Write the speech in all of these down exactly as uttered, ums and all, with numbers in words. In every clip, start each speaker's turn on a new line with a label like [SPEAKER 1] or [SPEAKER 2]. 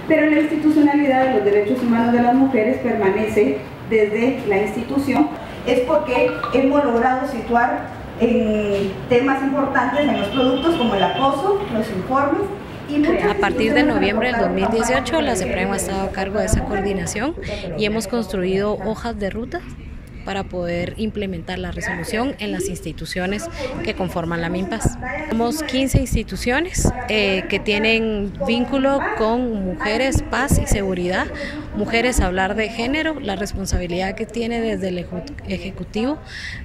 [SPEAKER 1] pero la institucionalidad de los derechos humanos de las mujeres permanece desde la institución. Es porque hemos logrado situar en temas importantes en los productos como el acoso, los informes.
[SPEAKER 2] A partir de noviembre del dos mil dieciocho, la CEPREM ha estado a cargo de esa coordinación y hemos construido hojas de ruta para poder implementar la resolución en las instituciones que conforman la MINPAS. Somos quince instituciones eh, que tienen vínculo con mujeres, paz y seguridad. Mujeres, hablar de género, la responsabilidad que tiene desde el Ejecutivo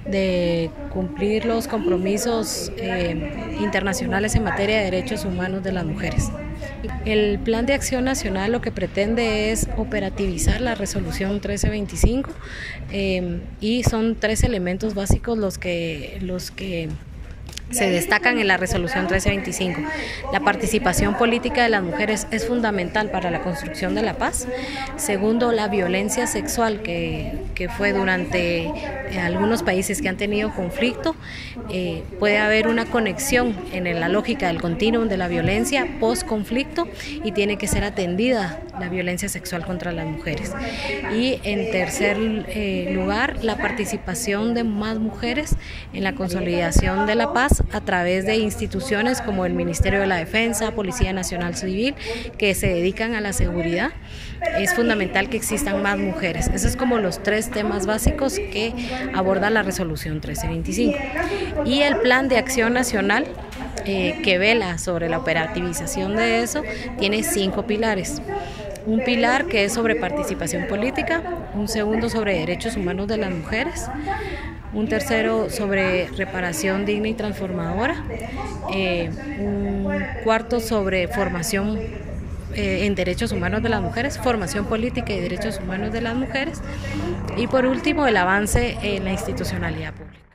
[SPEAKER 2] de cumplir los compromisos eh, internacionales en materia de derechos humanos de las mujeres. El Plan de Acción Nacional lo que pretende es operativizar la resolución trece veinticinco eh, y son tres elementos básicos los que, los que se destacan en la resolución trece veinticinco. La participación política de las mujeres es fundamental para la construcción de la paz. Segundo, la violencia sexual que, que fue durante eh, algunos países que han tenido conflicto. Eh, puede haber una conexión en la lógica del continuum de la violencia post-conflicto y tiene que ser atendida la violencia sexual contra las mujeres. Y en tercer eh, lugar, la participación de más mujeres en la consolidación de la paz a través de instituciones como el Ministerio de la Defensa, Policía Nacional Civil, que se dedican a la seguridad. Es fundamental que existan más mujeres. Esos son como los tres temas básicos que aborda la resolución trece veinticinco. Y el Plan de Acción Nacional, eh, que vela sobre la operativización de eso, tiene cinco pilares. Un pilar que es sobre participación política, un segundo sobre derechos humanos de las mujeres, un tercero sobre reparación digna y transformadora, eh, un cuarto sobre formación eh, en derechos humanos de las mujeres, formación política y derechos humanos de las mujeres, y por último el avance en la institucionalidad pública.